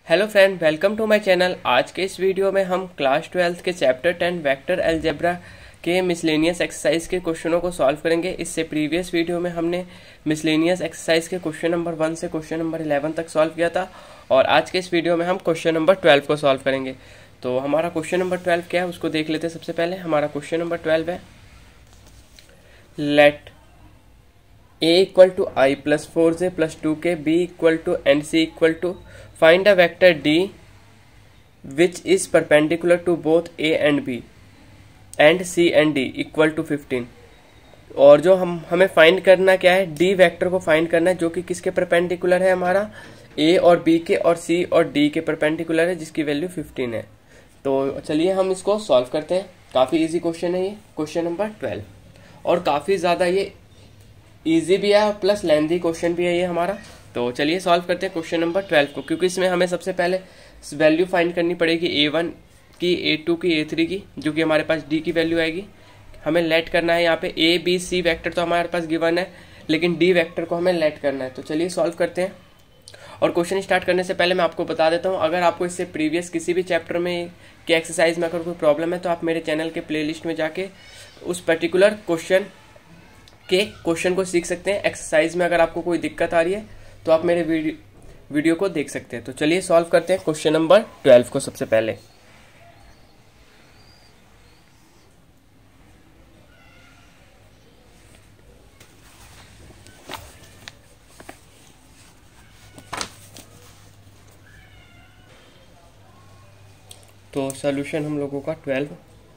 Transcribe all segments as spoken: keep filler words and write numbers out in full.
Hello friend, welcome to my channel. आज के इस वीडियो में हम क्लास ट्वेल्थ के चैप्टर टेन वेक्टर अलजेब्रा के मिसलेनियस एक्सरसाइज के क्वेश्चनों को सॉल्व करेंगे। इससे प्रीवियस वीडियो में हमने मिसलेनियस एक्सरसाइज के क्वेश्चन नंबर वन से क्वेश्चन नंबर इलेवन तक सॉल्व किया था और आज के इस वीडियो में हम क्वेश्चन नंबर ट्वेल्व को सॉल्व करेंगे। तो हमारा क्वेश्चन नंबर ट्वेल्व क्या है उसको देख लेते हैं। सबसे पहले हमारा क्वेश्चन नंबर ट्वेल्व है, let a equal to I plus four J plus two K B equal to and C equal to find a vector d which is perpendicular to both a and b and c and d equal to fifteen. और जो हम हमें find करना क्या है, d vector को find करना है जो कि किसके परपेंडिकुलर है, हमारा a और b के और c और d के परपेंडिकुलर है जिसकी वैल्यू फिफ्टीन है। तो चलिए हम इसको सॉल्व करते हैं। काफ़ी इजी क्वेश्चन है ये, क्वेश्चन नंबर ट्वेल्व, और काफ़ी ज़्यादा ये इजी भी है प्लस लेंथी क्वेश्चन भी है ये हमारा। तो चलिए सॉल्व करते हैं क्वेश्चन नंबर ट्वेल्व को, क्योंकि इसमें हमें सबसे पहले वैल्यू फाइंड करनी पड़ेगी ए वन की, ए टू की, ए थ्री की, जो कि हमारे पास डी की वैल्यू आएगी। हमें लेट करना है यहाँ पे ए बी सी वेक्टर तो हमारे पास गिवन है, लेकिन डी वेक्टर को हमें लेट करना है। तो चलिए सॉल्व करते हैं। और क्वेश्चन स्टार्ट करने से पहले मैं आपको बता देता हूँ, अगर आपको इससे प्रीवियस किसी भी चैप्टर में के एक्सरसाइज में अगर कोई प्रॉब्लम है तो आप मेरे चैनल के प्लेलिस्ट में जाके उस पर्टिकुलर क्वेश्चन के क्वेश्चन को सीख सकते हैं। एक्सरसाइज में अगर आपको कोई दिक्कत आ रही है तो आप मेरे वीडियो वीडियो को देख सकते हैं। तो चलिए सॉल्व करते हैं क्वेश्चन नंबर ट्वेल्व को। सबसे पहले तो सॉल्यूशन हम लोगों का ट्वेल्व,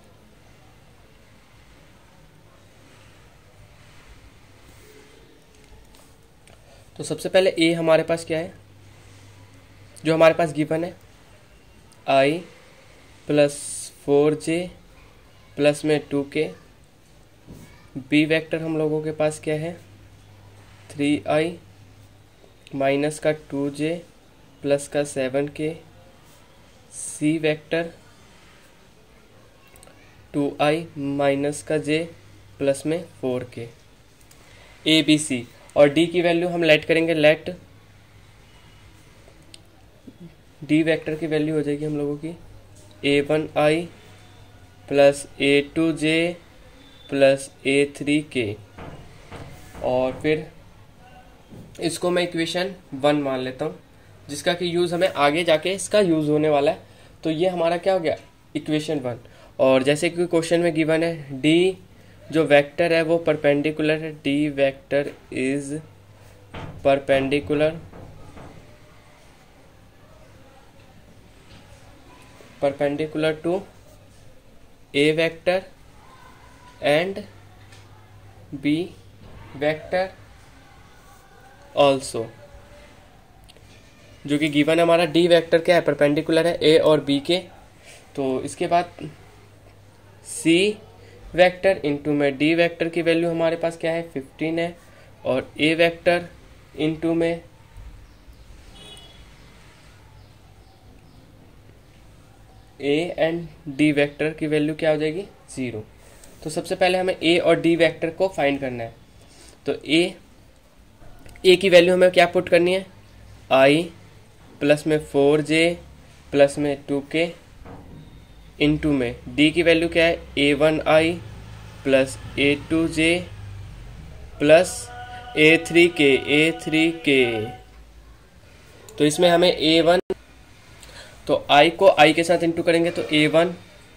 तो सबसे पहले ए हमारे पास क्या है, जो हमारे पास गिवन है I plus four J plus में टू के। बी वेक्टर हम लोगों के पास क्या है, थ्री आई माइनस का टू जे प्लस का seven K. C vector two I minus का जे प्लस में फोर के। ए बी सी और डी की वैल्यू हम लेट करेंगे। लेट डी वेक्टर की वैल्यू हो जाएगी हम लोगों की A one I plus A two J plus A three K. और फिर इसको मैं इक्वेशन वन मान लेता हूँ, जिसका कि यूज़ हमें आगे जाके इसका यूज़ होने वाला है। तो ये हमारा क्या हो गया, इक्वेशन वन। और जैसे कि क्वेश्चन में गिवन है डी जो वेक्टर है वो परपेंडिकुलर है, D vector is perpendicular perpendicular to A vector and B vector also. जो कि गिवन है हमारा डी वेक्टर क्या है, परपेंडिकुलर है ए और बी के। तो इसके बाद सी वेक्टर इंटू में डी वेक्टर की वैल्यू हमारे पास क्या है, फिफ्टीन है। और ए वेक्टर इंटू में ए एंड डी वेक्टर की वैल्यू क्या हो जाएगी, जीरो। तो सबसे पहले हमें ए और डी वेक्टर को फाइंड करना है। तो ए ए की वैल्यू हमें क्या पुट करनी है, आई प्लस में फोर जे प्लस में टू के इंटू में डी की वैल्यू क्या है, A one I plus A two J plus A three K A three के। तो इसमें हमें ए वन, तो आई को आई के साथ इंटू करेंगे तो A one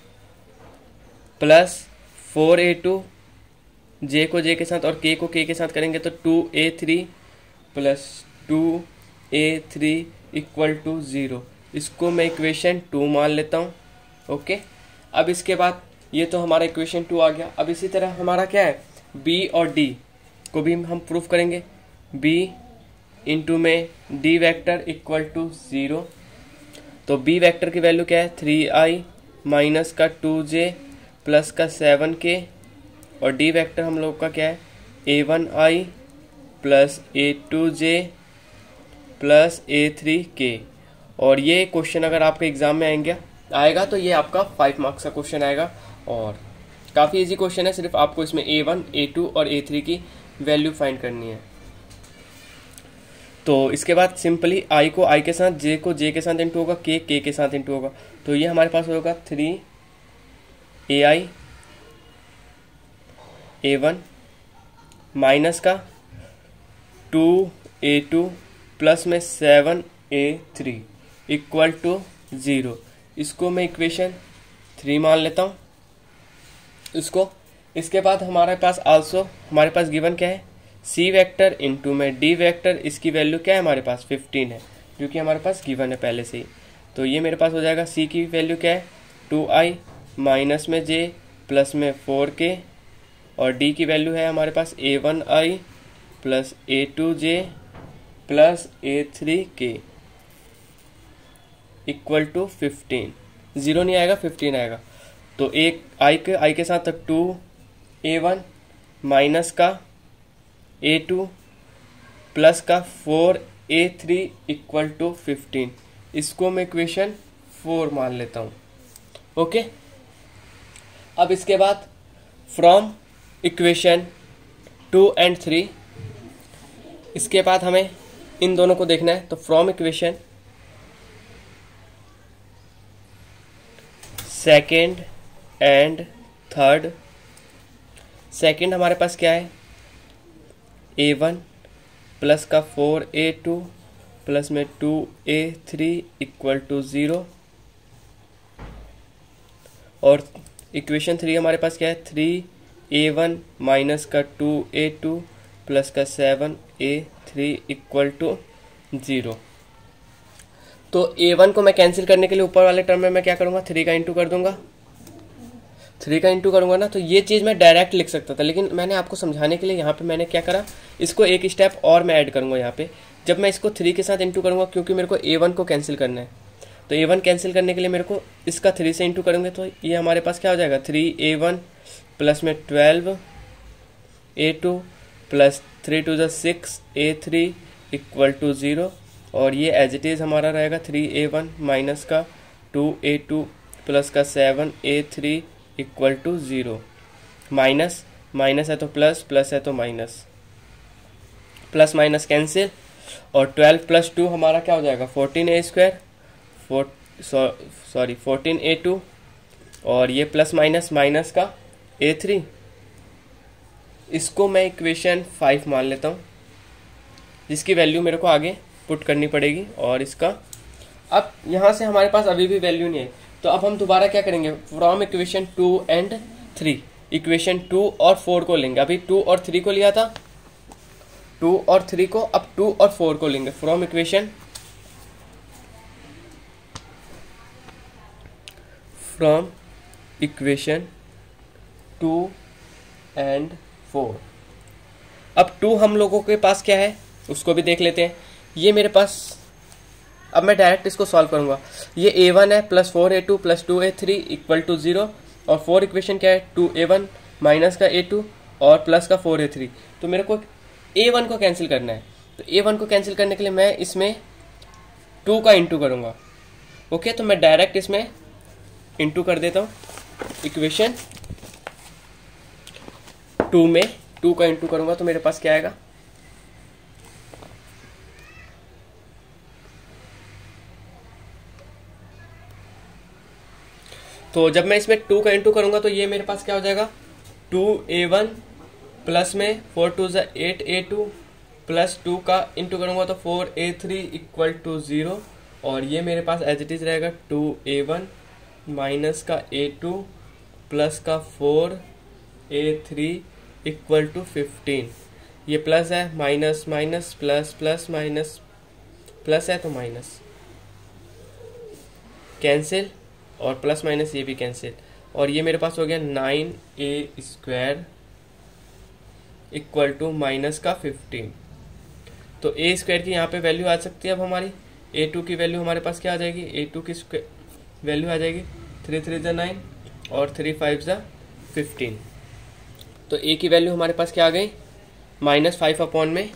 plus four A two, J को जे के साथ और के को के के साथ करेंगे तो two A three plus two A three equal to zero. इसको मैं इक्वेशन टू मान लेता हूँ। ओके, अब इसके बाद ये तो हमारा इक्वेशन टू आ गया। अब इसी तरह हमारा क्या है, बी और डी को भी हम प्रूफ करेंगे। बी इंटू में D vector equal to zero. तो बी वेक्टर की वैल्यू क्या है, थ्री आई माइनस का टू जे प्लस का सेवन के। और डी वेक्टर हम लोग का क्या है, A one I plus A two J plus A three K. और ये क्वेश्चन अगर आपके एग्जाम में आएंगे आएगा तो ये आपका फाइव मार्क्स का क्वेश्चन आएगा और काफ़ी इजी क्वेश्चन है। सिर्फ आपको इसमें ए वन ए टू और ए थ्री की वैल्यू फाइंड करनी है। तो इसके बाद सिंपली आई को आई के साथ, जे को जे के साथ इंटू होगा, के के के साथ इंटू होगा। तो ये हमारे पास होगा three A I A one minus का टू ए टू प्लस में seven A three equal to zero. इसको मैं इक्वेशन थ्री मान लेता हूँ इसको। इसके बाद हमारे पास आल्सो हमारे पास गिवन क्या है, सी वेक्टर इंटू में डी वेक्टर, इसकी वैल्यू क्या है हमारे पास फिफ्टीन है, जो कि हमारे पास गिवन है पहले से ही। तो ये मेरे पास हो जाएगा, सी की वैल्यू क्या है टू आई माइनस में जे प्लस में फोर के, और डी की वैल्यू है हमारे पास A one I plus A two J plus A three K equal to fifteen. Zero नहीं आएगा, फिफ्टीन आएगा। तो एक आई के आई के साथ टू ए वन माइनस का ए टू प्लस का four A three equal to fifteen. इसको मैं इक्वेशन फोर मान लेता हूँ। ओके, अब इसके बाद from equation two and three, इसके बाद हमें इन दोनों को देखना है। तो from equation second and third, second हमारे पास क्या है ए वन प्लस का फोर ए टू प्लस में two A three equal to zero, और इक्वेशन थ्री हमारे पास क्या है थ्री ए वन माइनस का टू ए टू प्लस का seven A three equal to zero. तो ए वन को मैं कैंसिल करने के लिए ऊपर वाले टर्म में मैं क्या करूँगा, थ्री का इंटू कर दूंगा। थ्री का इंटू करूँगा ना, तो ये चीज़ मैं डायरेक्ट लिख सकता था, लेकिन मैंने आपको समझाने के लिए यहाँ पे मैंने क्या करा, इसको एक स्टेप और मैं ऐड करूँगा यहाँ पे। जब मैं इसको थ्री के साथ इंटू करूँगा, क्योंकि मेरे को ए वन को कैंसिल करना है, तो ए वन कैंसिल करने के लिए मेरे को इसका थ्री से इंटू करेंगे, तो ये हमारे पास क्या हो जाएगा थ्री ए वन प्लस में twelve A two plus three two ज़ा six A three equal to zero, और ये एज इट इज़ हमारा रहेगा थ्री ए वन माइनस का टू ए टू प्लस का seven A three equal to zero. Minus minus है तो plus, plus है तो माइनस, प्लस माइनस कैंसिल, और ट्वेल्व प्लस टू हमारा क्या हो जाएगा fourteen A square, four sorry fourteen A two, और ये प्लस माइनस माइनस का ए थ्री। इसको मैं इक्वेशन फाइव मान लेता हूँ, जिसकी वैल्यू मेरे को आगे पुट करनी पड़ेगी। और इसका अब यहाँ से हमारे पास अभी भी वैल्यू नहीं है, तो अब हम दोबारा क्या करेंगे, from equation two and three, equation two और फोर को लेंगे। अभी टू और थ्री को लिया था, टू और थ्री को, अब टू और फोर को लेंगे। From equation from equation two and four. अब टू हम लोगों के पास क्या है उसको भी देख लेते हैं। ये मेरे पास, अब मैं डायरेक्ट इसको सॉल्व करूंगा। ये ए वन है plus four A two plus two A three equal to zero, और फोर इक्वेशन क्या है टू ए वन माइनस का ए टू और प्लस का फोर ए थ्री। तो मेरे को ए वन को कैंसिल करना है, तो ए वन को कैंसिल करने के लिए मैं इसमें टू का इंटू करूंगा। ओके, तो मैं डायरेक्ट इसमें इंटू कर देता हूँ। इक्वेशन टू में टू का इंटू करूंगा तो मेरे पास क्या आएगा, तो जब मैं इसमें टू का इंटू करूंगा तो ये मेरे पास क्या हो जाएगा टू ए वन प्लस में फोर टू ज़ा eight A two plus two का इंटू करूंगा तो four A three equal to zero, और ये मेरे पास एज इट इज रहेगा टू ए वन माइनस का ए टू प्लस का four A three equal to fifteen. ये प्लस है, minus minus plus plus minus plus है तो माइनस कैंसिल, और प्लस माइनस ये भी कैंसिल, और ये मेरे पास हो गया nine A square equal to minus का फिफ्टीन। तो ए स्क्वायर की यहाँ पे वैल्यू आ सकती है अब हमारी, ए टू की वैल्यू हमारे पास क्या आ जाएगी, ए टू की वैल्यू आ जाएगी थ्री थ्री ज़ा नाइन और थ्री फाइव ज़ा फिफ्टीन। तो ए की वैल्यू हमारे पास क्या आ गई माइनस फाइव अपॉन में,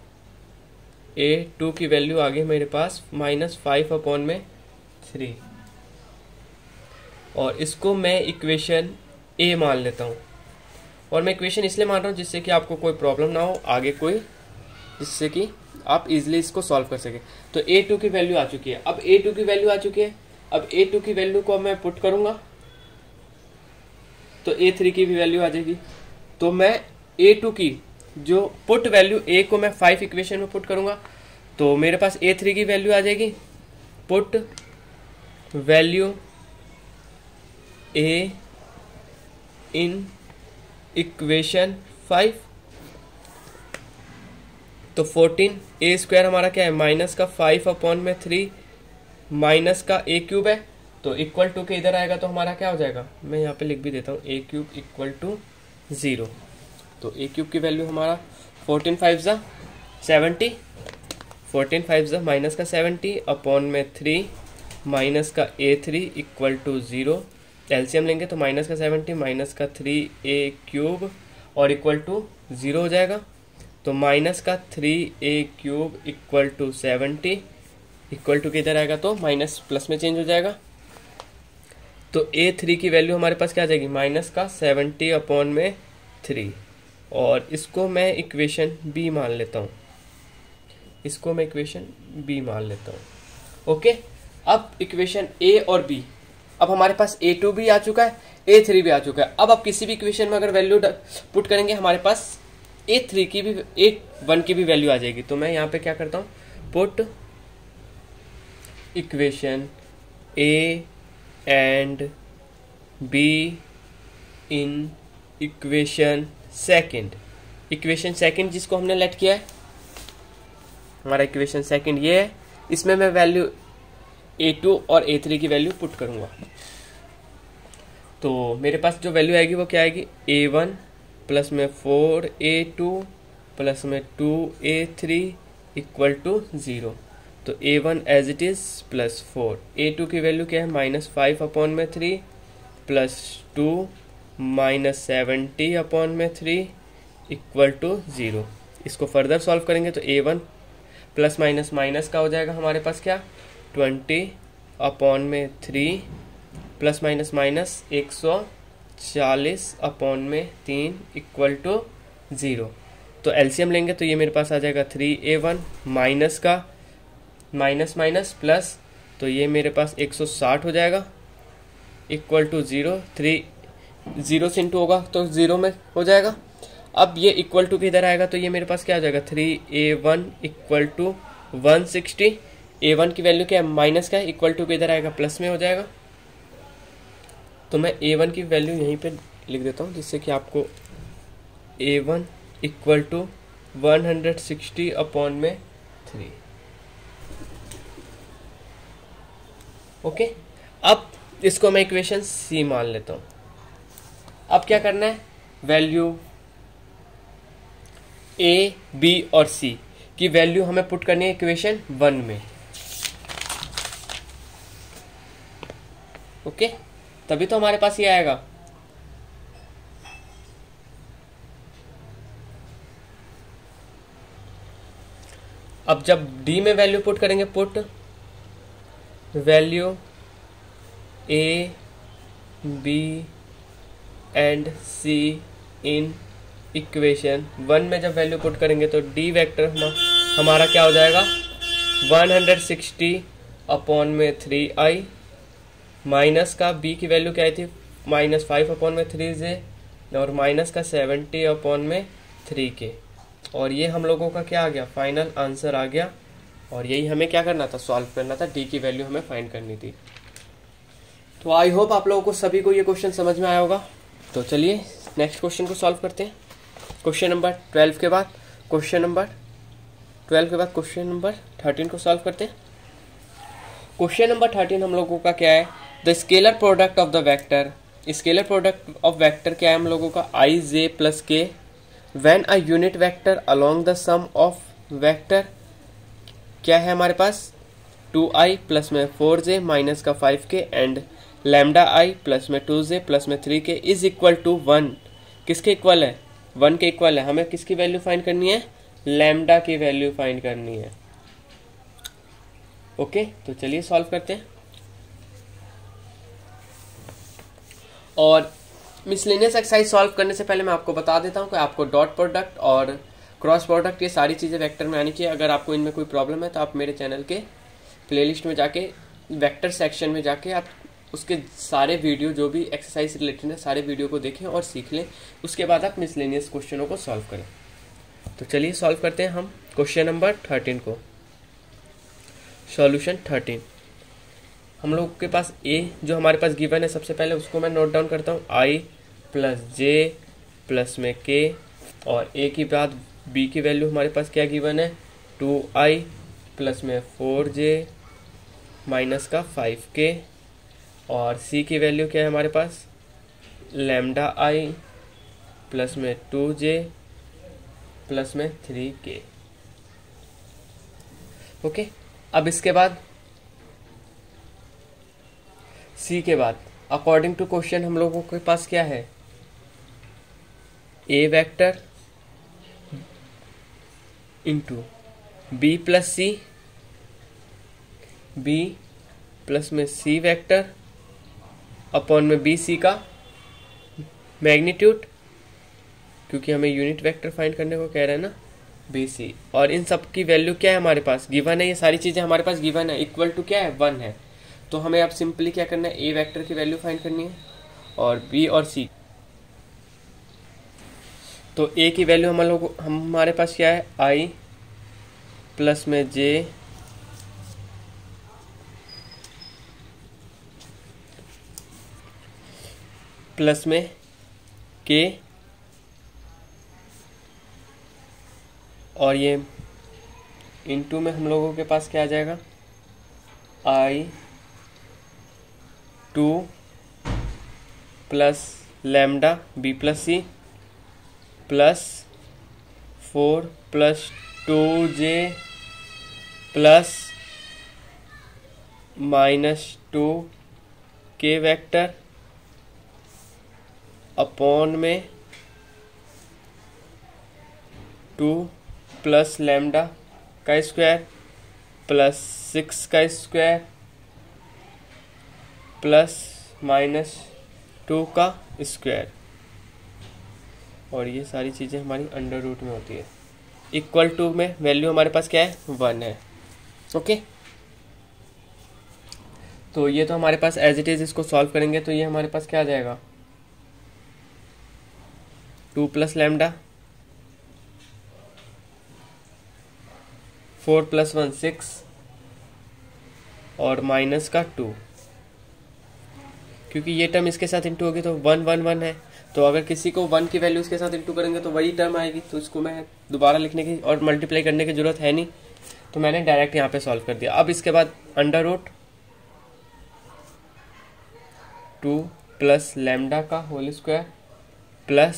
ए टू की वैल्यू आ गई मेरे पास माइनस फाइव अपॉन में थ्री, और इसको मैं इक्वेशन ए मान लेता हूँ। और मैं इक्वेशन इसलिए मान रहा हूँ जिससे कि आपको कोई प्रॉब्लम ना हो आगे कोई, जिससे कि आप इजिली इसको सॉल्व कर सके। तो ए टू की वैल्यू आ चुकी है। अब ए टू की वैल्यू आ चुकी है, अब ए टू की वैल्यू को मैं पुट करूंगा तो ए थ्री की भी वैल्यू आ जाएगी। तो मैं ए टू की जो पुट वैल्यू ए को मैं फाइव इक्वेशन में पुट करूंगा तो मेरे पास ए थ्री की वैल्यू आ जाएगी, put value A in equation five. तो फोर्टीन ए स्क्वायर हमारा क्या है, माइनस का फाइव अपॉन में थ्री माइनस का ए क्यूब है, तो इक्वल टू के इधर आएगा तो हमारा क्या हो जाएगा, मैं यहाँ पे लिख भी देता हूँ, A cube equal to zero. तो ए क्यूब की वैल्यू हमारा फोर्टीन फाइव ज़ा सेवेंटी, फोर्टीन फाइव ज़ा माइनस का सेवेंटी अपॉन में थ्री माइनस का A three equal to zero. LCM लेंगे तो माइनस का सेवेंटी माइनस का थ्री ए क्यूब और इक्वल टू ज़ीरो हो जाएगा। तो माइनस का three A cube equal to seventy, equal to किधर आएगा तो माइनस प्लस में चेंज हो जाएगा। तो ए थ्री की वैल्यू हमारे पास क्या आ जाएगी, माइनस का सेवेंटी अपॉन में थ्री, और इसको मैं इक्वेशन बी मान लेता हूँ, इसको मैं इक्वेशन बी मान लेता हूँ। ओके, अब इक्वेशन ए और बी, अब हमारे पास ए टू भी आ चुका है, ए थ्री भी आ चुका है। अब आप किसी भी इक्वेशन में अगर वैल्यू पुट करेंगे हमारे पास ए थ्री की भी ए वन की भी वैल्यू आ जाएगी। तो मैं यहाँ पे क्या करता हूँ, put equation A and B in equation second. Equation second जिसको हमने लेट किया है, हमारा इक्वेशन सेकंड ये है, इसमें मैं वैल्यू ए टू और ए थ्री की वैल्यू पुट करूंगा। तो मेरे पास जो वैल्यू आएगी वो क्या आएगी, ए वन प्लस में फोर ए टू प्लस में two A three equal to zero. तो A one as it is plus four, A two की वैल्यू क्या है, माइनस फाइव अपॉन में three plus two minus seventy upon में three equal to zero. इसको further solve करेंगे तो A one plus minus minus का हो जाएगा हमारे पास क्या, ट्वेंटी अपॉन में थ्री प्लस माइनस माइनस एक सौ चालीस अपॉन में तीन इक्वल टू ज़ीरो। तो एलसीएम लेंगे तो ये मेरे पास आ जाएगा थ्री ए वन माइनस का माइनस माइनस प्लस, तो ये मेरे पास एक सौ साठ हो जाएगा equal to zero. Three zero से इंटू होगा तो ज़ीरो में हो जाएगा। अब ये इक्वल टू किधर आएगा तो ये मेरे पास क्या हो जाएगा, three A one equal to one sixty. A one की वैल्यू क्या है, माइनस का है, इक्वल टू किधर आएगा, प्लस में हो जाएगा। तो मैं ए वन की वैल्यू यहीं पे लिख देता हूँ जिससे कि आपको A one equal to one hundred sixty upon में थ्री। ओके, अब इसको मैं इक्वेशन सी मान लेता हूँ। अब क्या करना है, वैल्यू ए बी और सी की वैल्यू हमें पुट करनी है इक्वेशन वन में। ओके, तभी तो हमारे पास ये आएगा। अब जब डी में वैल्यू पुट करेंगे, put value A B and C in equation one में जब वैल्यू पुट करेंगे तो डी वेक्टर हम, हमारा क्या हो जाएगा, वन हंड्रेड सिक्सटी अपॉन में थ्री आई माइनस का बी की वैल्यू क्या आई थी, माइनस फाइव अपॉन में थ्री जे और माइनस का सेवेंटी अपॉन में थ्री के, और ये हम लोगों का क्या आ गया, फाइनल आंसर आ गया। और यही हमें क्या करना था, सॉल्व करना था, डी की वैल्यू हमें फाइंड करनी थी। तो आई होप आप लोगों को सभी को ये क्वेश्चन समझ में आया होगा। तो चलिए नेक्स्ट क्वेश्चन को सॉल्व करते हैं। क्वेश्चन नंबर ट्वेल्व के बाद क्वेश्चन नंबर ट्वेल्व के बाद क्वेश्चन नंबर थर्टीन को सॉल्व करते हैं। क्वेश्चन नंबर थर्टीन हम लोगों का क्या है, the scalar product of the vector. Scalar product of vector क्या है हम लोगों का, I J plus K when a unit vector along the sum of vector क्या है हमारे पास, टू आई प्लस में फोर जे माइनस का five K and lambda I plus में टू जे प्लस में three K is equal to one. किसके equal है, वन के इक्वल है। हमें किसकी वैल्यू फाइंड करनी है, लैम्डा की वैल्यू फाइंड करनी है। ओके, तो चलिए सॉल्व करते हैं। और मिसलेनियस एक्सरसाइज सॉल्व करने से पहले मैं आपको बता देता हूं कि आपको डॉट प्रोडक्ट और क्रॉस प्रोडक्ट ये सारी चीज़ें वेक्टर में आनी चाहिए। अगर आपको इनमें कोई प्रॉब्लम है तो आप मेरे चैनल के प्लेलिस्ट में जाके वेक्टर सेक्शन में जाके आप उसके सारे वीडियो जो भी एक्सरसाइज रिलेटेड है सारे वीडियो को देखें और सीख लें। उसके बाद आप मिसलेनियस क्वेश्चनों को सॉल्व करें। तो चलिए सॉल्व करते हैं हम क्वेश्चन नंबर थर्टीन को। सॉल्यूशन थर्टीन, हम लोग के पास ए जो हमारे पास गिवन है, सबसे पहले उसको मैं नोट डाउन करता हूँ। आई प्लस जे प्लस में के, और ए की बाद बी की वैल्यू हमारे पास क्या गिवन है, टू आई प्लस में फोर जे माइनस का फाइव के, और सी की वैल्यू क्या है हमारे पास, लैम्डा आई प्लस में टू जे प्लस में थ्री के। ओके, अब इसके बाद सी के बाद अकॉर्डिंग टू क्वेश्चन हम लोगों के पास क्या है, A vector into B plus C, B plus में सी वेक्टर अपॉन में बी सी का मैग्नीट्यूड, क्योंकि हमें यूनिट वेक्टर फाइंड करने को कह रहे हैं ना, बी सी। और इन सब की वैल्यू क्या है हमारे पास, गिवन है, ये सारी चीजें हमारे पास गिवन है, इक्वल टू क्या है, वन है। तो हमें अब सिंपली क्या करना है, ए वेक्टर की वैल्यू फाइंड करनी है और बी और सी। तो ए की वैल्यू हम लोग हम हमारे पास क्या है, आई प्लस में जे प्लस में के, और ये इनटू में हम लोगों के पास क्या आ जाएगा, I two plus lambda B plus C plus four plus two J plus minus two K vector upon में टू प्लस लैम्डा का स्क्वायर प्लस सिक्स का स्क्वायर प्लस माइनस टू का स्क्वायर, और ये सारी चीज़ें हमारी अंडर रूट में होती है। इक्वल टू में वैल्यू हमारे पास क्या है, वन है। ओके, तो ये तो हमारे पास एज इट इज, इसको सॉल्व करेंगे तो ये हमारे पास क्या आ जाएगा, two plus lambda, four plus one six, और माइनस का टू, क्योंकि ये टर्म इसके साथ इंटू होगी तो वन वन वन है। तो अगर किसी को वन की वैल्यू इसके साथ इंटू करेंगे तो वही टर्म आएगी, तो इसको मैं दोबारा लिखने की और मल्टीप्लाई करने की जरूरत है नहीं, तो मैंने डायरेक्ट यहाँ पे सॉल्व कर दिया। अब इसके बाद under root two plus lambda का whole square plus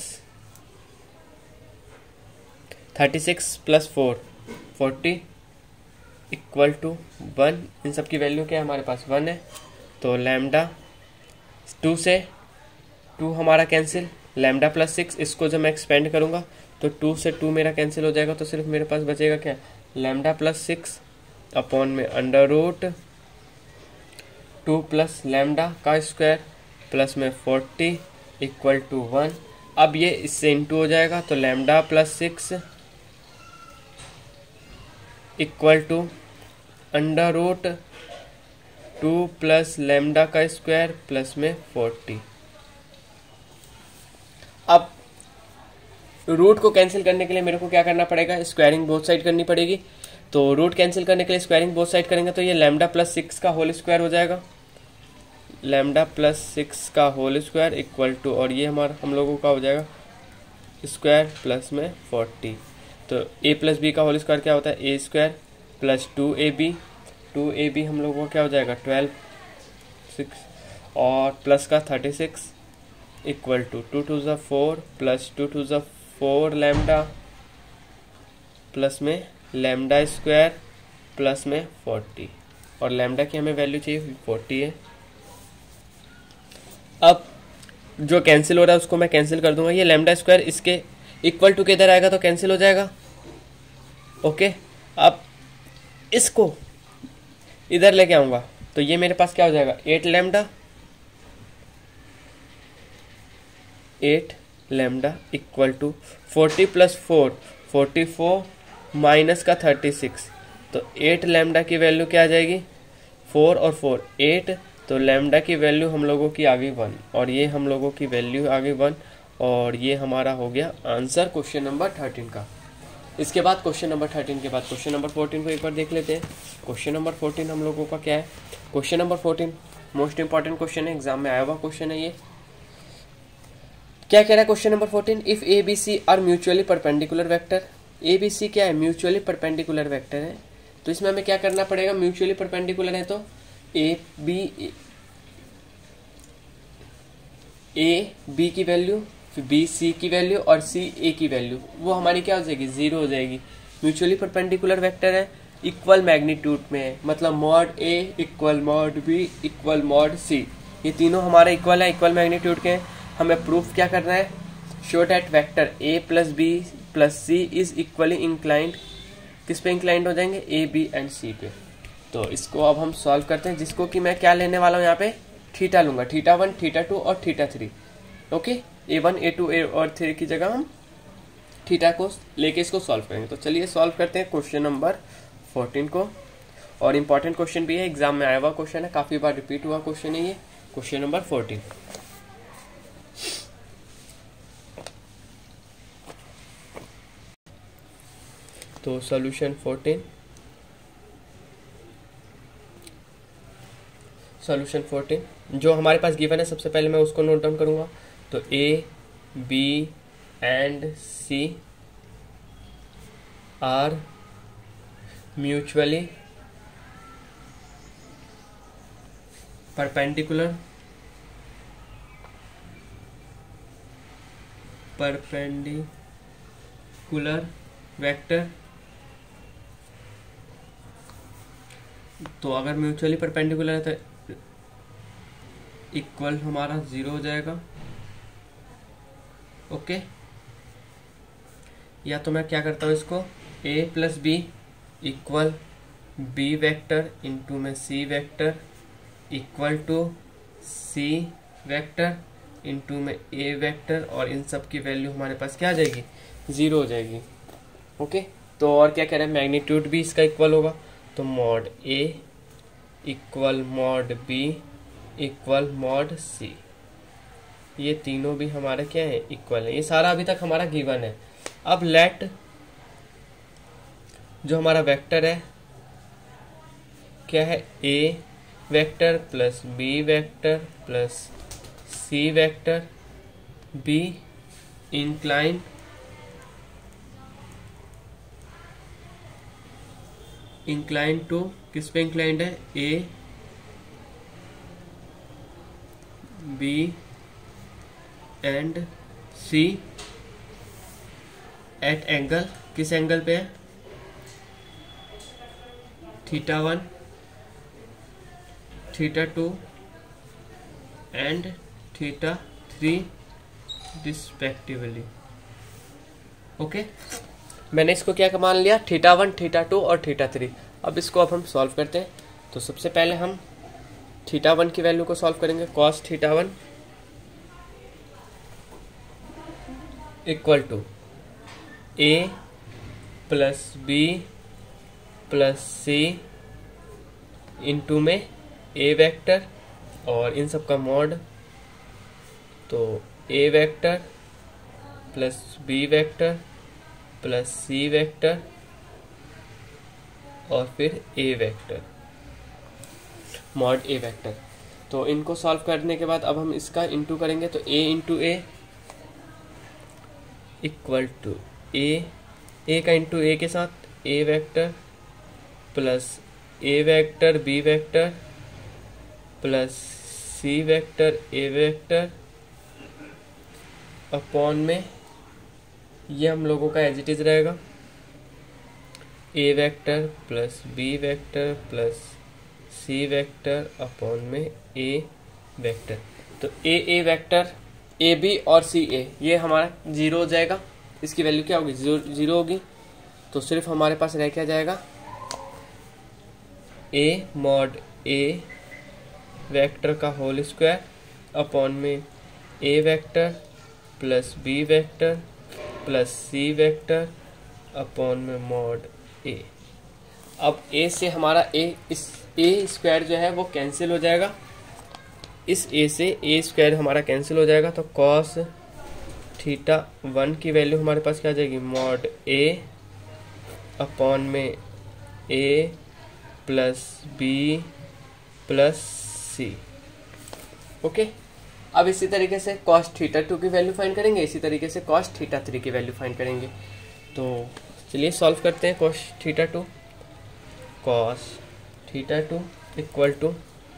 thirty six plus four forty equal to one. इन सब की वैल्यू क्या है हमारे पास, वन है। तो लैम्डा टू से टू हमारा कैंसिल, लैम्डा प्लस सिक्स, इसको जब मैं एक्सपेंड करूँगा तो टू से टू मेरा कैंसिल हो जाएगा, तो सिर्फ मेरे पास बचेगा क्या, लैम्डा प्लस सिक्स अपॉन में under root two plus lambda का स्क्वायर प्लस में फोर्टी इक्वल टू वन। अब ये इससे इंटू हो जाएगा, तो lambda plus six equal to under root two plus lambda का स्क्वायर प्लस में फोर्टी। अब रूट को कैंसिल करने के लिए मेरे को क्या करना पड़ेगा, स्क्वायरिंग बोथ साइड करनी पड़ेगी। तो रूट कैंसिल करने के लिए स्क्वायरिंग बोथ साइड करेंगे तो ये लैम्डा प्लस सिक्स का होल स्क्वायर हो जाएगा, लैम्डा प्लस सिक्स का होल स्क्वायर इक्वल टू, और ये हमारा हम लोगों का हो जाएगा स्क्वायर प्लस में फोर्टी। तो ए प्लस बी का होल स्क्वायर क्या होता है, ए स्क्वायर प्लस टू ए बी, टू ए बी हम लोगों को क्या हो जाएगा ट्वेल्व, सिक्स और प्लस का thirty six equal to two two ज़ा फोर प्लस टू टू ज़ा फोर लैम्डा प्लस में लैम्डा स्क्वायर प्लस में फोर्टी, और लैम्डा की हमें वैल्यू चाहिए फोर्टी है। अब जो कैंसिल हो रहा है उसको मैं कैंसिल कर दूंगा, ये लैम्डा स्क्वायर इसके इक्वल टू के इधर आएगा तो कैंसिल हो जाएगा। ओके, अब इसको इधर लेके आऊंगा तो ये मेरे पास क्या हो जाएगा, eight lambda, eight lambda equal to forty plus four, forty four minus का थर्टी सिक्स, तो एट लैम्डा की वैल्यू क्या आ जाएगी, फोर और फोर एट, तो लैम्डा की वैल्यू हम लोगों की आ गई वन, और ये हम लोगों की वैल्यू आ गई वन, और ये हमारा हो गया आंसर क्वेश्चन नंबर थर्टीन का। इसके बाद क्वेश्चन नंबर थर्टीन के बाद क्वेश्चन नंबर फोर्टीन को एक बार देख लेते हैं। क्वेश्चन नंबर फोर्टीन हम लोगों का क्या है, question number fourteen most important question है, एग्जाम में आया हुआ क्वेश्चन है ये। क्या कह रहा है question number fourteen, if A B C are mutually perpendicular vector. A B C क्या है, म्यूचुअली परपेंडिकुलर वेक्टर है, तो इसमें हमें क्या करना पड़ेगा, म्यूचुअली परपेंडिकुलर है तो ए बी ए बी की वैल्यू, फिर बी सी की वैल्यू और सी ए की वैल्यू, वो हमारी क्या हो जाएगी, जीरो हो जाएगी। म्यूचुअली परपेंडिकुलर वेक्टर है, इक्वल मैग्नीट्यूड में है, मतलब मॉड ए equal mod B equal mod C, ये तीनों हमारे इक्वल है, इक्वल मैग्नीट्यूड के हैं। हमें प्रूफ क्या करना है, show that vector A plus B plus C is equally inclined, किस पे इंक्लाइंड हो जाएंगे, ए बी एंड सी पे। तो इसको अब हम सॉल्व करते हैं, जिसको कि मैं क्या लेने वाला हूँ यहाँ पे, थीटा लूंगा, थीटा वन थीटा टू और theta three. Okay, A one A two A और थ्री की जगह हम थीटा को लेके इसको सॉल्व करेंगे। तो चलिए सॉल्व करते हैं क्वेश्चन नंबर फोर्टीन को, और इम्पॉर्टेंट क्वेश्चन भी है, एग्जाम में आया हुआ क्वेश्चन है, काफी बार रिपीट हुआ क्वेश्चन है ये, क्वेश्चन नंबर फोर्टीन। तो सॉल्यूशन फोर्टीन, सॉल्यूशन फोर्टीन जो हमारे पास गिवन है, सबसे पहले मैं उसको नोट डाउन करूंगा। तो A B and C are mutually perpendicular perpendicular vector. तो अगर म्यूचुअली परपेंडिकुलर है तो इक्वल हमारा जीरो हो जाएगा। ओके, या तो मैं क्या करता हूँ, इसको a plus B equal B vector into में C vector equal to C vector into में a वैक्टर, और इन सब की वैल्यू हमारे पास क्या आ जाएगी, जीरो हो जाएगी। ओके, तो और क्या कह रहे हैं, मैग्नीट्यूड भी इसका इक्वल होगा, तो mod a equal mod b equal mod c, ये तीनों भी हमारे क्या है, इक्वल है। ये सारा अभी तक हमारा गिवन है। अब लेट जो हमारा वेक्टर है क्या है, a vector plus b vector plus c vector b incline incline to, किस पे इंक्लाइंड है, a b and c at angle, किस एंगल पे है, theta one theta two and theta three respectively. Okay, मैंने इसको क्या मान लिया, थीटा वन थीटा टू और थीटा थ्री। अब इसको अब हम सॉल्व करते हैं। तो सबसे पहले हम थीटा वन की वैल्यू को सॉल्व करेंगे, cos theta one equal to A plus B plus C into में ए वेक्टर और इन सब का मॉड, तो A vector plus B vector plus C vector और फिर A vector, mod A vector. तो इनको सॉल्व करने के बाद अब हम इसका इंटू करेंगे, तो A into A equal to A, A का इंटू ए के साथ A vector plus A vector B vector plus C vector A vector upon में ये हम लोगों का एज इट इज रहेगा, A vector plus B vector plus C vector upon में ए वेक्टर। तो ए ए वेक्टर ए बी और सी ए ये हमारा जीरो हो जाएगा, इसकी वैल्यू क्या होगी, जीरो होगी। तो सिर्फ हमारे पास रह क्या जाएगा, ए मॉड ए वेक्टर का होल स्क्वायर अपॉन में ए vector plus B vector plus सी वेक्टर अपॉन में मॉड ए। अब ए से हमारा ए इस ए स्क्वायर जो है वो कैंसिल हो जाएगा, इस ए से ए स्क्वायर हमारा कैंसिल हो जाएगा, तो कॉस थीटा वन की वैल्यू हमारे पास क्या आ जाएगी, मॉड ए अपॉन में a plus B plus c. Okay, अब इसी तरीके से कॉस थीटा टू की वैल्यू फाइंड करेंगे, इसी तरीके से कॉस थीटा थ्री की वैल्यू फाइंड करेंगे। तो चलिए सॉल्व करते हैं। Cos theta two cos theta two equal to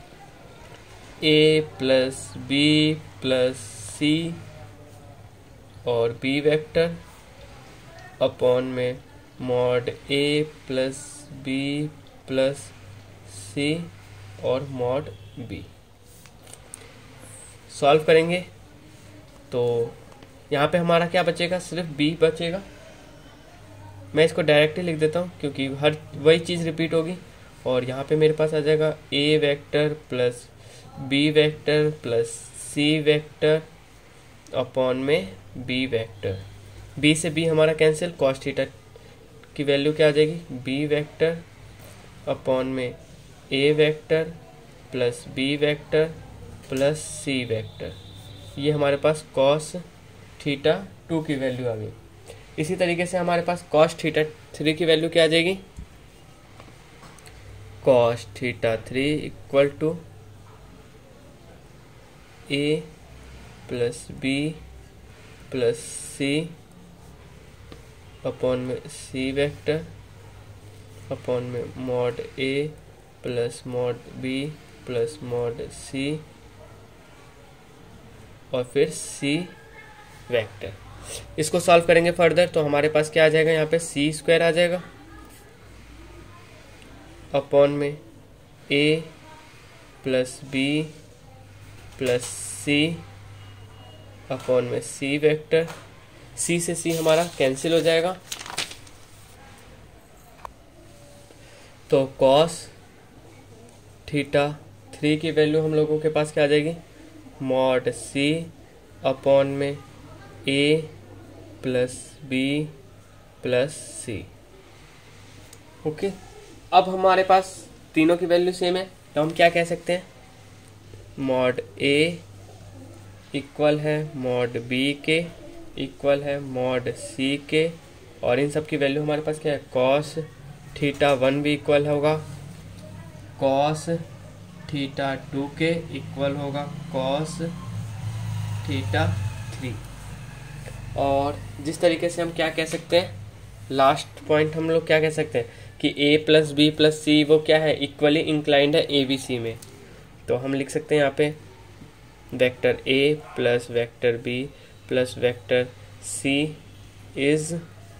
A plus B plus c और बी वेक्टर अपॉन में mod a plus B plus c और मॉड बी। सॉल्व करेंगे तो यहाँ पे हमारा क्या बचेगा, सिर्फ बी बचेगा। मैं इसको डायरेक्टली लिख देता हूँ क्योंकि हर वही चीज़ रिपीट होगी। और यहाँ पे मेरे पास आ जाएगा a vector plus B vector plus C vector upon में बी वेक्टर। बी से बी हमारा कैंसिल, कॉस थीटा की वैल्यू क्या आ जाएगी, बी वेक्टर अपॉन में ए vector plus B vector plus सी वेक्टर। ये हमारे पास कॉस थीटा टू की वैल्यू आ गई। इसी तरीके से हमारे पास कॉस थीटा थ्री की वैल्यू क्या आ जाएगी, cos theta three equal to A plus B plus c upon में सी वेक्टर अपॉन में mod a plus mod b plus mod c और फिर सी वेक्टर। इसको सॉल्व करेंगे फर्दर तो हमारे पास क्या आ जाएगा, यहाँ पे सी स्क्वायर आ जाएगा अपॉन में a plus B plus c upon में सी वेक्टर। सी से सी हमारा कैंसिल हो जाएगा, तो कॉस थीटा थ्री की वैल्यू हम लोगों के पास क्या आ जाएगी, मॉड सी अपॉन में a plus B plus c. Okay, अब हमारे पास तीनों की वैल्यू सेम है तो हम क्या कह सकते हैं, मॉड ए इक्वल है मॉड बी के इक्वल है मॉड सी के, और इन सब की वैल्यू हमारे पास क्या है, कॉस थीटा वन भी इक्वल होगा कॉस थीटा टू के इक्वल होगा कॉस थीटा थ्री। और जिस तरीके से हम क्या कह सकते हैं, लास्ट पॉइंट हम लोग क्या कह सकते हैं कि a plus B plus c वो क्या है, इक्वली इंक्लाइंड है ए बी सी में। तो हम लिख सकते हैं यहाँ पे vector a plus vector b plus vector c is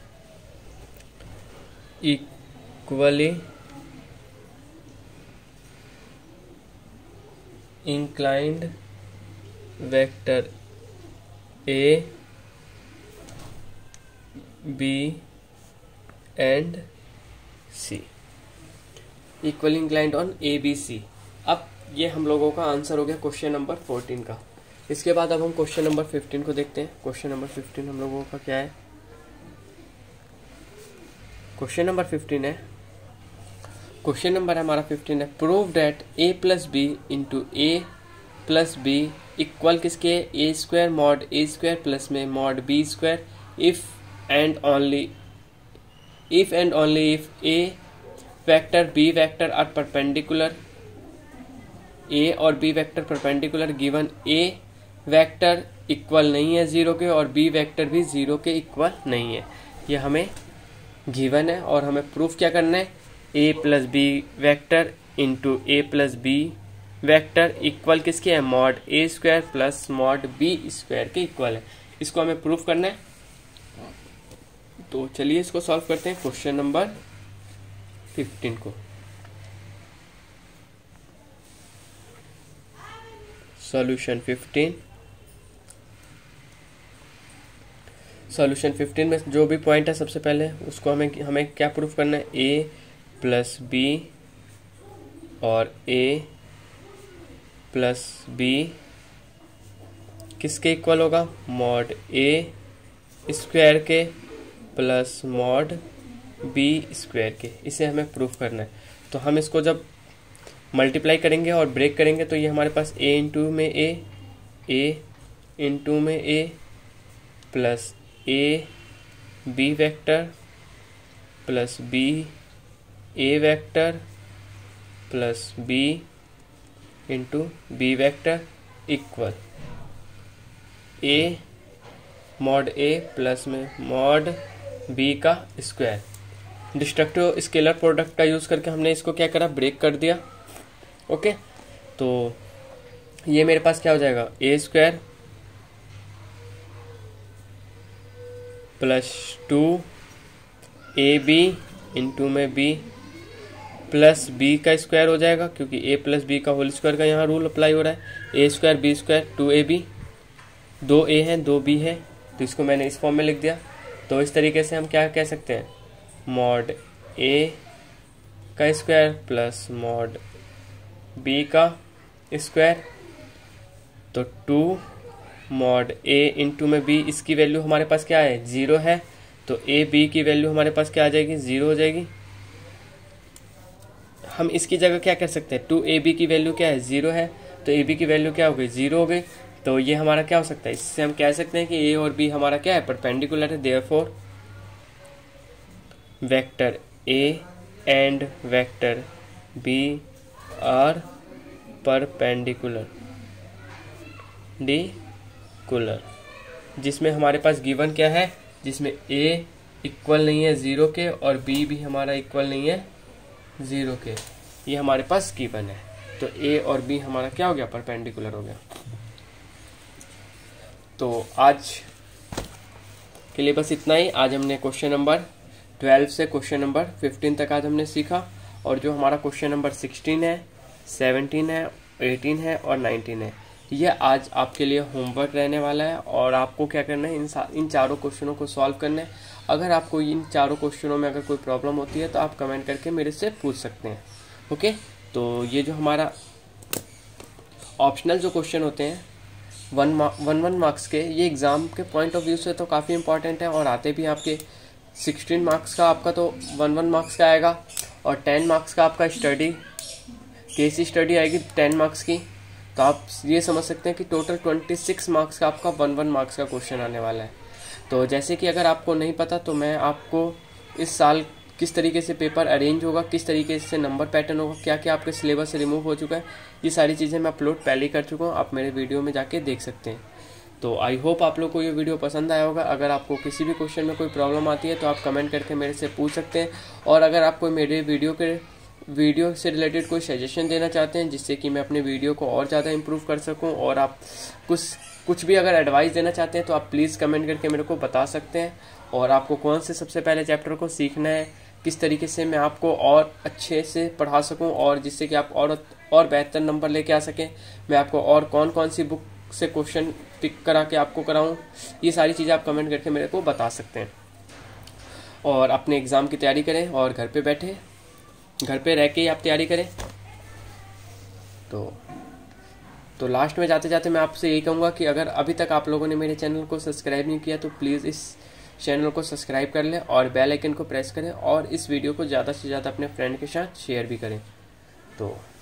equally inclined vector a b and c, equally inclined on a B c. अब ये हम लोगों का आंसर हो गया क्वेश्चन नंबर फोर्टीन का। इसके बाद अब हम क्वेश्चन नंबर फिफ्टीन को देखते हैं। क्वेश्चन नंबर फिफ्टीन हम लोगों का क्या है, क्वेश्चन नंबर फिफ्टीन है क्वेश्चन नंबर हमारा फिफ्टीन है prove that a plus b into a plus B equal किसके, a square mod a square plus में mod b square if and only if and only if a vector b vector are perpendicular, a और b vector perpendicular given a vector equal नहीं है zero के और b vector भी zero के equal नहीं है। ये हमें गिवन है और हमें प्रूफ क्या करना है, a plus b vector into a plus b vector equal किसके है, mod a square plus mod b square के इक्वल है। इसको हमें प्रूफ करना है। तो चलिए इसको सॉल्व करते हैं क्वेश्चन नंबर फिफ्टीन को। सॉल्यूशन फिफ्टीन सॉल्यूशन फिफ्टीन में जो भी पॉइंट है सबसे पहले उसको हमें हमें क्या प्रूफ करना है, a प्लस बी और a प्लस बी किसके इक्वल होगा, मॉड a स्क्वायर के प्लस मॉड बी स्क्वायर के, इसे हमें प्रूफ करना है। तो हम इसको जब मल्टीप्लाई करेंगे और ब्रेक करेंगे तो ये हमारे पास ए इंटू में ए, ए इंटू में a plus a b vector plus b a vector plus b into b vector equal a mod a plus में मॉड बी का स्क्वायर। डिस्ट्रक्टिव स्केलर प्रोडक्ट का यूज़ करके हमने इसको क्या करा, ब्रेक कर दिया। ओके, तो ये मेरे पास क्या हो जाएगा, a square plus two A b into में बी प्लस बी का स्क्वायर हो जाएगा, क्योंकि ए प्लस बी का होल स्क्वायर का यहाँ रूल अप्लाई हो रहा है। ए स्क्वायर बी स्क्वायर टू ए बी, दो ए हैं दो बी है, तो इसको मैंने इस फॉर्म में लिख दिया। तो इस तरीके से हम क्या कह सकते हैं, मॉड ए का स्क्वायर प्लस मॉड बी का स्क्वायर, तो टू मॉड ए इंटू में बी, इसकी वैल्यू हमारे पास क्या है, जीरो है, तो ए बी की वैल्यू हमारे पास क्या आ जाएगी, जीरो हो जाएगी। हम इसकी जगह क्या कर सकते हैं, टू ए बी की वैल्यू क्या है, जीरो है, तो ए बी की वैल्यू क्या हो गई, जीरो हो गई। तो ये हमारा क्या हो सकता है, इससे हम कह सकते हैं कि ए और बी हमारा क्या है, परपेंडिकुलर है। Therefore vector a and vector b are perpendicular डी कुलर, जिसमें हमारे पास गिवन क्या है, जिसमें ए इक्वल नहीं है जीरो के और बी भी हमारा इक्वल नहीं है जीरो के, ये हमारे पास गिवन है। तो ए और बी हमारा क्या हो गया, परपेंडिकुलर हो गया। तो आज के लिए बस इतना ही। आज हमने क्वेश्चन नंबर ट्वेल्व से क्वेश्चन नंबर फिफ्टीन तक आज हमने सीखा, और जो हमारा क्वेश्चन नंबर सिक्सटीन है, सेवनटीन है, एटीन है और नाइनटीन है, ये आज आपके लिए होमवर्क रहने वाला है। और आपको क्या करना है, इन इन चारों क्वेश्चनों को सॉल्व करना है। अगर आपको इन चारों क्वेश्चनों में अगर कोई प्रॉब्लम होती है तो आप कमेंट करके मेरे से पूछ सकते हैं। ओके, तो ये जो हमारा ऑप्शनल जो क्वेश्चन होते हैं वन वन वन मार्क्स के, ये एग्ज़ाम के पॉइंट ऑफ व्यू से तो काफ़ी इंपॉर्टेंट है, और आते भी आपके सिक्सटीन मार्क्स का आपका तो वन वन मार्क्स का आएगा, और टेन मार्क्स का आपका स्टडी केस स्टडी आएगी टेन मार्क्स की। तो आप ये समझ सकते हैं कि टोटल ट्वेंटी सिक्स मार्क्स का आपका वन वन मार्क्स का क्वेश्चन आने वाला है। तो जैसे कि अगर आपको नहीं पता तो मैं आपको इस साल किस तरीके से पेपर अरेंज होगा, किस तरीके से नंबर पैटर्न होगा, क्या क्या आपके सिलेबस से रिमूव हो चुका है, ये सारी चीज़ें मैं अपलोड पहले ही कर चुका हूँ, आप मेरे वीडियो में जाके देख सकते हैं। तो आई होप आप लोग को ये वीडियो पसंद आया होगा। अगर आपको किसी भी क्वेश्चन में कोई प्रॉब्लम आती है तो आप कमेंट करके मेरे से पूछ सकते हैं, और अगर आपको मेरे वीडियो के वीडियो से रिलेटेड कोई सजेशन देना चाहते हैं जिससे कि मैं अपने वीडियो को और ज़्यादा इम्प्रूव कर सकूं, और आप कुछ कुछ भी अगर एडवाइस देना चाहते हैं तो आप प्लीज़ कमेंट करके मेरे को बता सकते हैं। और आपको कौन से सबसे पहले चैप्टर को सीखना है, किस तरीके से मैं आपको और अच्छे से पढ़ा सकूं, और जिससे कि आप और और बेहतर नंबर लेके आ सकें, मैं आपको और कौन कौन सी बुक से क्वेश्चन पिक करा के आपको कराऊं, ये सारी चीज़ें आप कमेंट करके मेरे को बता सकते हैं। और अपने एग्ज़ाम की तैयारी करें, और घर पे बैठे घर पे रह के ही आप तैयारी करें। तो तो लास्ट में जाते जाते मैं आपसे यही कहूँगा कि अगर अभी तक आप लोगों ने मेरे चैनल को सब्सक्राइब नहीं किया तो प्लीज़ इस चैनल को सब्सक्राइब कर लें और बेल आइकन को प्रेस करें, और इस वीडियो को ज़्यादा से ज़्यादा अपने फ्रेंड के साथ शेयर भी करें। तो